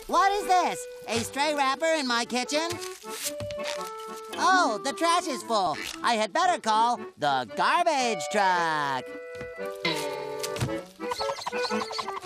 What is this? A stray wrapper in my kitchen? Oh, the trash is full. I had better call the garbage truck.